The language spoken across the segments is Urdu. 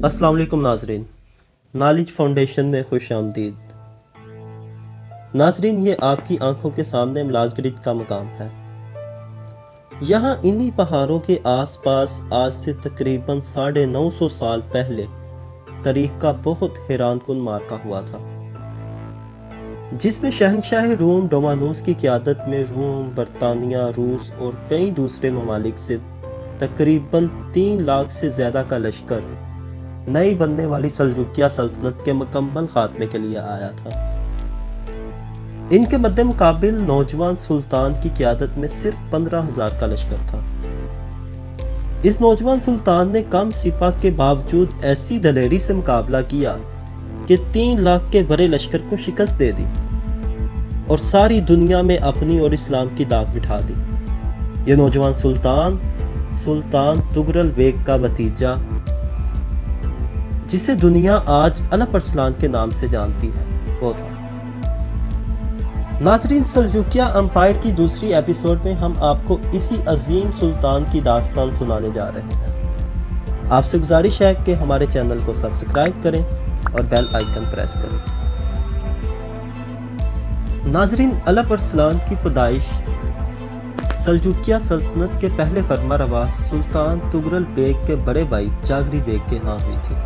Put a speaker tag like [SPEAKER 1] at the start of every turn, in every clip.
[SPEAKER 1] السلام علیکم ناظرین، نالج فاؤنڈیشن میں خوش آمدید۔ ناظرین، یہ آپ کی آنکھوں کے سامنے ملاز گرید کا مقام ہے۔ یہاں انہی پہاڑوں کے آس پاس آج سے تقریباً 950 سال پہلے تاریخ کا بہت حیران کن معرکہ ہوا تھا، جس میں شہنشاہ روم ڈومانوس کی قیادت میں روم، برطانیہ، روس اور کئی دوسرے ممالک سے تقریباً 3 لاکھ سے زیادہ کا لشکر نئی بننے والی سلجوقیہ سلطنت کے مکمل خاتمے کے لیے آیا تھا۔ ان کے مد مقابل نوجوان سلطان کی قیادت میں صرف 15,000 کا لشکر تھا۔ اس نوجوان سلطان نے کم سپاہ کے باوجود ایسی دلیری سے مقابلہ کیا کہ 3 لاکھ کے بڑے لشکر کو شکست دے دی اور ساری دنیا میں اپنی اور اسلام کی داغ بٹھا دی۔ یہ نوجوان سلطان تغرل بیگ کا بھتیجا، جسے دنیا آج الپ ارسلان کے نام سے جانتی ہے، وہ تھا۔ ناظرین، سلجوقیہ امپائر کی دوسری ایپیسوڈ میں ہم آپ کو اسی عظیم سلطان کی داستان سنانے جا رہے ہیں۔ آپ سے گزارش ہے کہ ہمارے چینل کو سبسکرائب کریں اور بیل آئیکن پریس کریں۔ ناظرین، الپ ارسلان کی پیدائش سلجوقیہ سلطنت کے پہلے فرما روا سلطان تغرل بیگ کے بڑے بھائی جاگری بیگ کے ہاں ہوئی تھی۔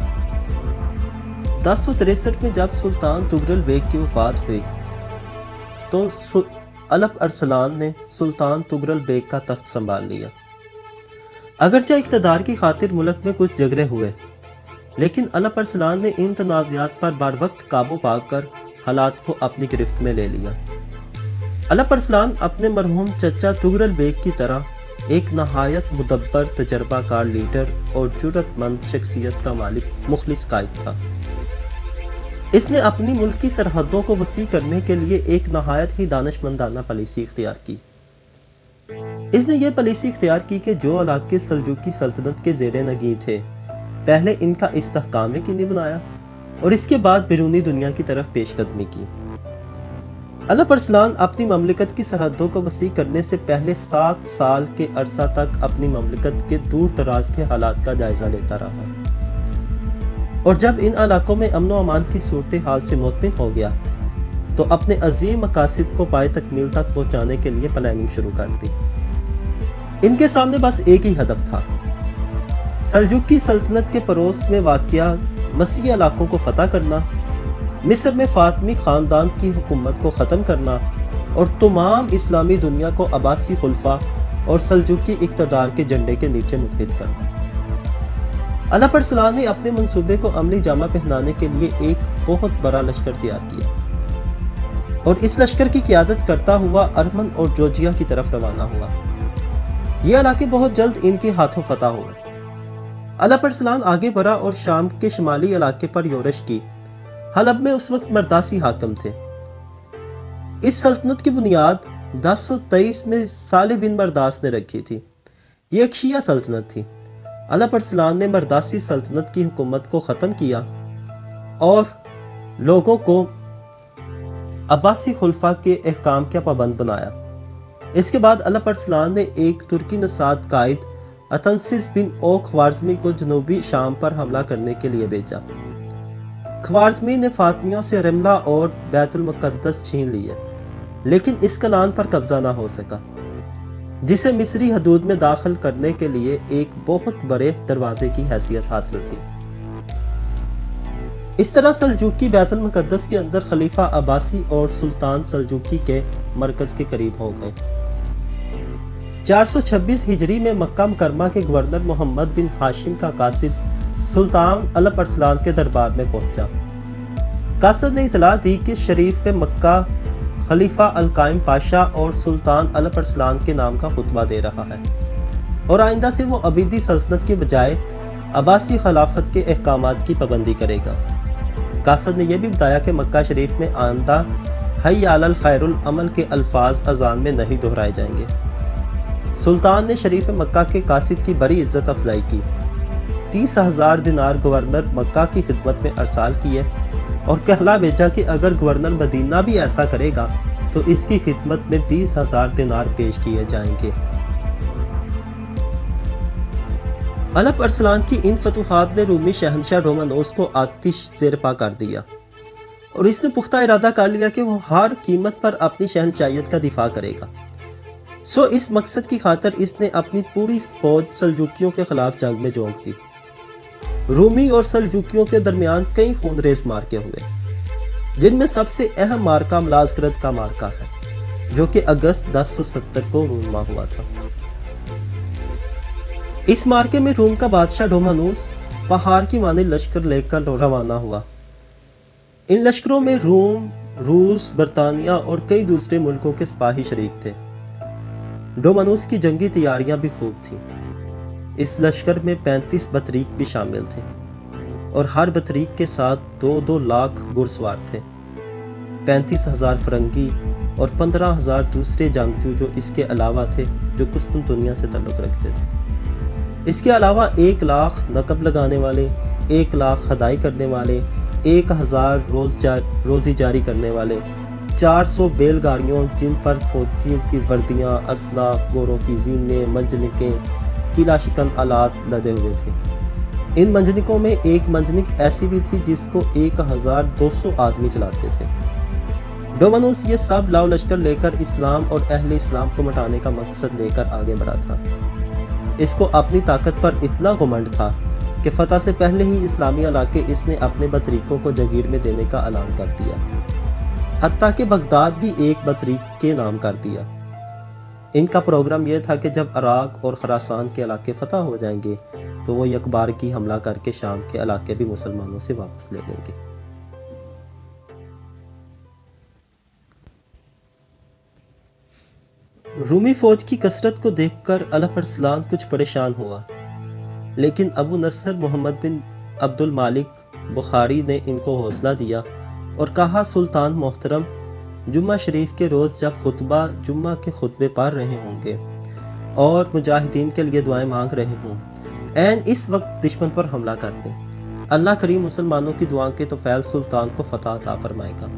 [SPEAKER 1] 1063 میں جب سلطان تغرل بیگ کی وفات ہوئی تو الپ ارسلان نے سلطان تغرل بیگ کا تخت سنبھال لیا۔ اگرچہ اقتدار کی خاطر ملک میں کچھ جھگڑے ہوئے، لیکن الپ ارسلان نے ان تنازعات پر بر وقت قابو پا کر حالات کو اپنی گرفت میں لے لیا۔ الپ ارسلان اپنے مرحوم چچا تغرل بیگ کی طرح ایک نہایت مدبر، تجربہ کار لیڈر اور جرأت مند شخصیت کا مالک، مخلص قائد تھا۔ اس نے اپنی ملک کی سرحدوں کو وسیع کرنے کے لیے ایک نہایت ہی دانش مندانہ پالیسی اختیار کی۔ اس نے یہ پالیسی اختیار کی کہ جو علاقے سلجوقی سلطنت کے زیر نگین تھے، پہلے ان کا استحکام یقینی بنایا اور اس کے بعد بیرونی دنیا کی طرف پیش قدمی کی۔ الپ ارسلان اپنی مملکت کی سرحدوں کو وسیع کرنے سے پہلے 7 سال کے عرصہ تک اپنی مملکت کے دور دراز کے حالات کا جائزہ لیتا رہا، اور جب ان علاقوں میں امن و امان کی صورتحال سے مطمئن ہو گیا تو اپنے عظیم مقاصد کو پائے تکمیل تک پہنچانے کے لیے پلاننگ شروع کر دی۔ ان کے سامنے بس ایک ہی ہدف تھا: سلجوقی سلطنت کے پڑوس میں واقع مسیحی علاقوں کو فتح کرنا، مصر میں فاطمی خاندان کی حکومت کو ختم کرنا اور تمام اسلامی دنیا کو عباسی خلفاء اور سلجوقی اقتدار کے جھنڈے کے نیچے متحد کرنا۔ الپ ارسلان نے اپنے منصوبے کو عملی جامہ پہنانے کے لیے ایک بہت بڑا لشکر تیار کیا اور اس لشکر کی قیادت کرتا ہوا ارمن اور جورجیا کی طرف روانہ ہوا۔ یہ علاقے بہت جلد ان کے ہاتھوں فتح ہوئے۔ الپ ارسلان آگے بڑھا اور شام کے شمالی علاقے پر یورش کی۔ حلب میں اس وقت مرداسی حاکم تھے۔ اس سلطنت کی بنیاد 1023 میں صالح بن مرداس نے رکھی تھی۔ یہ ایک شیعہ سلطنت تھی۔ الپ ارسلان نے مرداسی سلطنت کی حکومت کو ختم کیا اور لوگوں کو عباسی خلفاء کے احکام کا پابند بنایا۔ اس کے بعد الپ ارسلان نے ایک ترکی نژاد قائد اتنسس بن او خوارزمی کو جنوبی شام پر حملہ کرنے کے لیے بھیجا۔ خوارزمی نے فاطمیوں سے رملہ اور بیت المقدس چھین لیے، لیکن اسکلان پر قبضہ نہ ہو سکا، جسے مصری حدود میں داخل کرنے کے لیے ایک بہت بڑے دروازے کی حیثیت حاصل تھی۔ اس طرح سلجوقی بیت المقدس کے اندر خلیفہ عباسی اور سلطان سلجوقی کے مرکز کے قریب ہو گئے۔ 426 ہجری میں مکہ مکرمہ کے گورنر محمد بن ہاشم کا قاصد سلطان الپ ارسلان کے دربار میں پہنچا۔ قاصد نے اطلاع دی کہ شریف مکہ خلیفہ القائم پاشا اور سلطان الپ ارسلان کے نام کا خطبہ دے رہا ہے اور آئندہ سے وہ عبیدی سلطنت کے بجائے عباسی خلافت کے احکامات کی پابندی کرے گا۔ قاصد نے یہ بھی بتایا کہ مکہ شریف میں آئندہ حی علی الخیر العمل کے الفاظ اذان میں نہیں دہرائے جائیں گے۔ سلطان نے شریف مکہ کے قاصد کی بڑی عزت افزائی کی، 30,000 دینار گورنر مکہ کی خدمت میں ارسال کیے اور کہلا بھیجا کہ اگر گورنر مدینہ بھی ایسا کرے گا تو اس کی خدمت میں 20,000 دینار پیش کیے جائیں گے۔ الپ ارسلان کی ان فتوحات نے رومی شہنشاہ ڈومانوس کو آتش زیر پا کر دیا اور اس نے پختہ ارادہ کر لیا کہ وہ ہر قیمت پر اپنی شہنشاہیت کا دفاع کرے گا۔ اس مقصد کی خاطر اس نے اپنی پوری فوج سلجوکیوں کے خلاف جنگ میں جھونک دی۔ رومی اور سلجوکیوں کے درمیان کئی خونریز مارکے ہوئے، جن میں سب سے اہم مارکہ ملازگرد کا مارکہ ہے، جو کہ اگست 1070 کو رونما ہوا تھا۔ اس مارکے میں روم کا بادشاہ ڈومانوس پہاڑ کی مانند لشکر لے کر روانہ ہوا۔ ان لشکروں میں روم، روس، برطانیہ اور کئی دوسرے ملکوں کے سپاہی شریک تھے۔ ڈومانوس کی جنگی تیاریاں بھی خوب تھیں۔ اس لشکر میں 35 بطریق بھی شامل تھے اور ہر بطریق کے ساتھ 2 لاکھ گھڑسوار تھے، 35,000 فرنگی اور 15,000 دوسرے جنگجو جو اس کے علاوہ تھے جو قسطنطنیہ سے تعلق رکھتے تھے۔ اس کے علاوہ 1 لاکھ نقب لگانے والے، 1 لاکھ کھدائی کرنے والے، 1,000 روزی جاری کرنے والے، 400 بیل گاڑیوں جن پر فوجیوں کی وردیاں، اسلحہ، گھوڑوں کی زینیں، منجنکیں، قلعہ شکن آلات لدے ہوئے تھے۔ ان منجنکوں میں ایک منجنک ایسی بھی تھی جس کو 1,200 آدمی چلاتے تھے۔ ڈومانوس یہ سب لاؤ لشکر لے کر اسلام اور اہل اسلام کو مٹانے کا مقصد لے کر آگے بڑھا تھا۔ اس کو اپنی طاقت پر اتنا گھمنڈ تھا کہ فتح سے پہلے ہی اسلامی علاقے اس نے اپنے بطریقوں کو جگیر میں دینے کا اعلان کر دیا، حتیٰ کہ بغداد بھی ایک بطریق کے نام کر دیا۔ ان کا پروگرام یہ تھا کہ جب عراق اور خراسان کے علاقے فتح ہو جائیں گے تو وہ یک بار کی حملہ کر کے شام کے علاقے بھی مسلمانوں سے واپس لے لیں گے۔ رومی فوج کی کثرت کو دیکھ کر الپ ارسلان کچھ پریشان ہوا، لیکن ابو نصر محمد بن عبد المالک بخاری نے ان کو حوصلہ دیا اور کہا، سلطان محترم، جمعہ شریف کے روز جب خطبہ جمعہ کے خطبے پڑھ رہے ہوں گے اور مجاہدین کے لیے دعائیں مانگ رہے ہوں، عین اس وقت دشمن پر حملہ کر دیں۔ اللہ کریم مسلمانوں کی دعاؤں کے توفیل سلطان کو فتح عطا فرمائے گا۔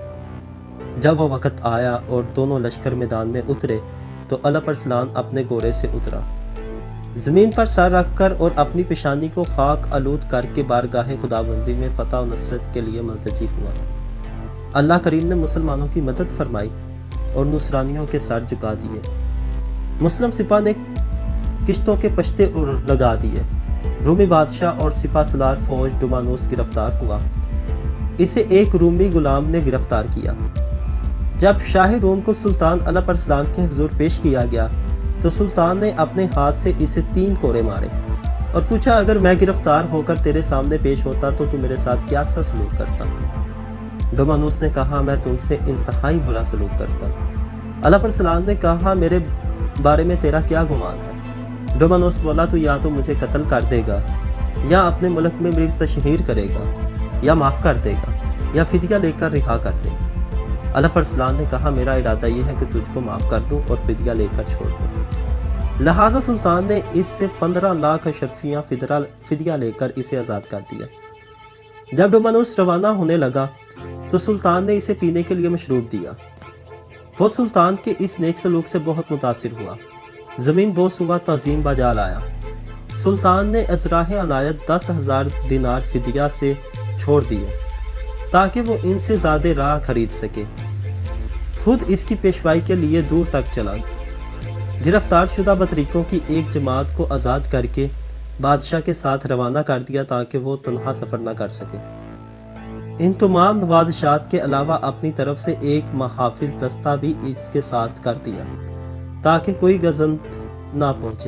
[SPEAKER 1] جب وہ وقت آیا اور دونوں لشکر میدان میں اترے تو الپ ارسلان اپنے گھوڑے سے اترا، زمین پر سر رکھ کر اور اپنی پیشانی کو خاک آلود کر کے بارگاہ خداوندی میں فتح و نصرت کے لیے ملتجی ہوا۔ اللہ کریم نے مسلمانوں کی مدد فرمائی اور نصرانیوں کے سر جھکا دیے۔ مسلم سپاہ نے کشتوں کے پشتے لگا دیے۔ رومی بادشاہ اور سپہ سالار فوج ڈومانوس گرفتار ہوا۔ اسے ایک رومی غلام نے گرفتار کیا۔ جب شاہ روم کو سلطان الپ ارسلان کے حضور پیش کیا گیا تو سلطان نے اپنے ہاتھ سے اسے 3 کوڑے مارے اور پوچھا، اگر میں گرفتار ہو کر تیرے سامنے پیش ہوتا تو میرے ساتھ کیا سا سلوک کرتا؟ ڈومانوس نے کہا، میں تم سے انتہائی برا سلوک کرتا۔ الپ ارسلان نے کہا، میرے بارے میں تیرا کیا گمان ہے؟ ڈومانوس بولا، تو یا تو مجھے قتل کر دے گا یا اپنے ملک میں میری تشہیر کرے گا یا معاف کر دے گا یا فدیہ لے کر رہا کر دے گا۔ الپ ارسلان نے کہا، میرا ارادہ یہ ہے کہ تجھ کو معاف کر دوں اور فدیہ لے کر چھوڑ دوں۔ لہٰذا سلطان نے اس سے 15 لاکھ اشرفیاں فدیہ لے کر اسے آزاد کر دیا۔ جب ڈومانوس روانہ ہونے لگا تو سلطان نے اسے پینے کے لیے مشروب دیا۔ وہ سلطان کے اس نیک سلوک سے بہت متاثر ہوا، زمین بوس ہوا، تعظیم بجا لایا۔ سلطان نے ازراہ عنایت 10,000 دینار فدیہ سے چھوڑ دیے تاکہ وہ ان سے زیادہ راہ خرید سکے۔ خود اس کی پیشوائی کے لیے دور تک چلا۔ گرفتار شدہ بطریقوں کی ایک جماعت کو آزاد کر کے بادشاہ کے ساتھ روانہ کر دیا تاکہ وہ تنہا سفر نہ کر سکے۔ ان تمام نوازشات کے علاوہ اپنی طرف سے ایک محافظ دستہ بھی اس کے ساتھ کر دیا تاکہ کوئی گزنت نہ پہنچے۔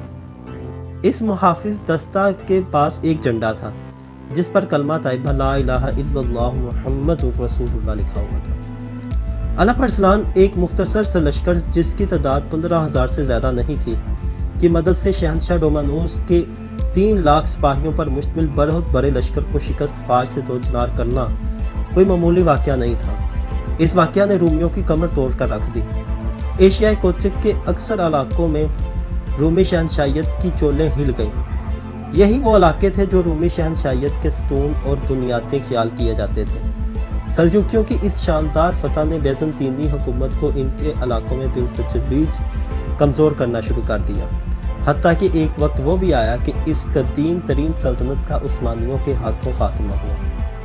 [SPEAKER 1] اس محافظ دستہ کے پاس ایک جھنڈا تھا جس پر کلمہ طیبہ لا الہ الا اللہ محمد رسول اللہ لکھا ہوا تھا۔ الپ ارسلان ایک مختصر سا لشکر جس کی تعداد 15,000 سے زیادہ نہیں تھی کی مدد سے شہنشاہ ڈومانوس کے 3 لاکھ سپاہیوں پر مشتمل بہت بڑے لشکر کو شکست فاش سے دوچار کرنا کوئی معمولی واقعہ نہیں تھا۔ اس واقعہ نے رومیوں کی کمر توڑ کر رکھ دی۔ ایشیائی کوچک کے اکثر علاقوں میں رومی شہنشاہیت کی چولیں ہل گئیں۔ یہی وہ علاقے تھے جو رومی شہنشاہیت کے ستون اور بنیادیں خیال کیے جاتے تھے۔ سلجوکیوں کی اس شاندار فتح نے بیزنطینی حکومت کو ان کے علاقوں میں بالتدریج کمزور کرنا شروع کر دیا۔ حتیٰ کہ ایک وقت وہ بھی آیا کہ اس قدیم ترین سلطنت کا عثمانیوں کے ہاتھوں خاتمہ ہوا۔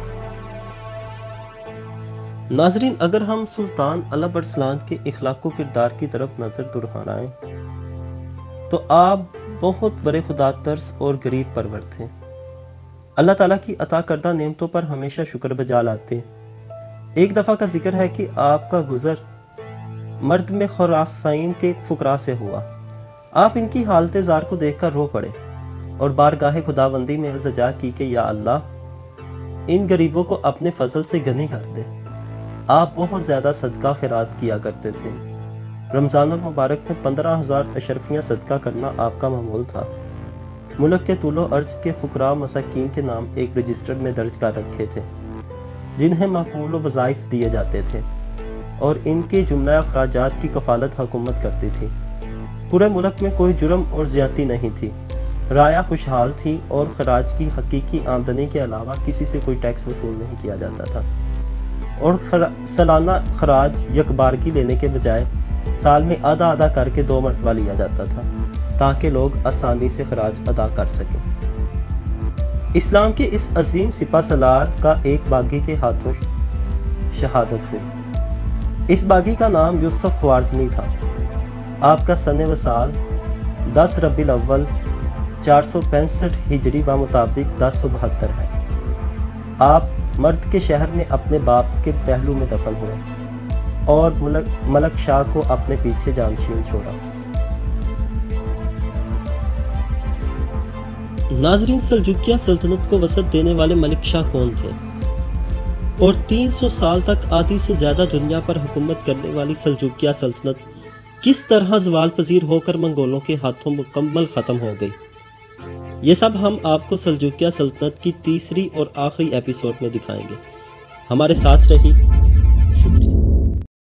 [SPEAKER 1] ناظرین، اگر ہم سلطان علب ارسلان کے اخلاق و کردار کی طرف نظر دہرائیں تو آپ بہت بڑے خدا ترس اور غریب پرور تھے۔ اللہ تعالیٰ کی عطا کردہ نعمتوں پر ہمیشہ شکر بجا لاتے۔ ایک دفعہ کا ذکر ہے کہ آپ کا گزر مرد میں خراسان کے فقراء سے ہوا۔ آپ ان کی حالت زار کو دیکھ کر رو پڑے اور بارگاہ خداوندی میں التجا کی کہ یا اللہ، ان غریبوں کو اپنے فضل سے غنی کر دے۔ آپ بہت زیادہ صدقہ خیرات کیا کرتے تھے۔ رمضان المبارک میں 15,000 اشرفیاں صدقہ کرنا آپ کا معمول تھا۔ ملک کے طول و عرض کے فقراء مساکین کے نام ایک رجسٹر میں درج کر رکھے تھے، جنہیں معقول و وظائف دیے جاتے تھے، اور ان کے جملہ اخراجات کی کفالت حکومت کرتی تھی۔ پورے ملک میں کوئی جرم اور زیادتی نہیں تھی، رعایا خوشحال تھی، اور خراج کی حقیقی آمدنی کے علاوہ کسی سے کوئی ٹیکس وصول نہیں کیا جاتا تھا، اور سالانہ خراج یکبارگی لینے کے بجائے سال میں آدھا آدھا کر کے 2 مرتبہ لیا جاتا تھا تاکہ لوگ آسانی سے خراج ادا کر سکیں۔ اسلام کے اس عظیم سپہ سالار کا ایک باغی کے ہاتھوں شہادت ہوئی۔ اس باغی کا نام یوسف خوارزمی تھا۔ آپ کا سن وصال 10 ربیع الاول 465 ہجری بمطابق 1072 ہے۔ آپ مرد کے شہر میں اپنے باپ کے پہلو میں دفن ہوئے اور ملک شاہ کو اپنے پیچھے جانشین چھوڑا۔ ناظرین، سلجوقیہ سلطنت کو وسعت دینے والے ملک شاہ کون تھے؟ اور 300 سال تک آدھی سے زیادہ دنیا پر حکومت کرنے والی سلجوقیہ سلطنت کس طرح زوال پذیر ہو کر منگولوں کے ہاتھوں مکمل ختم ہو گئی؟ یہ سب ہم آپ کو سلجوقیہ سلطنت کی تیسری اور آخری ایپیسوڈ میں دکھائیں گے۔ ہمارے ساتھ رہی۔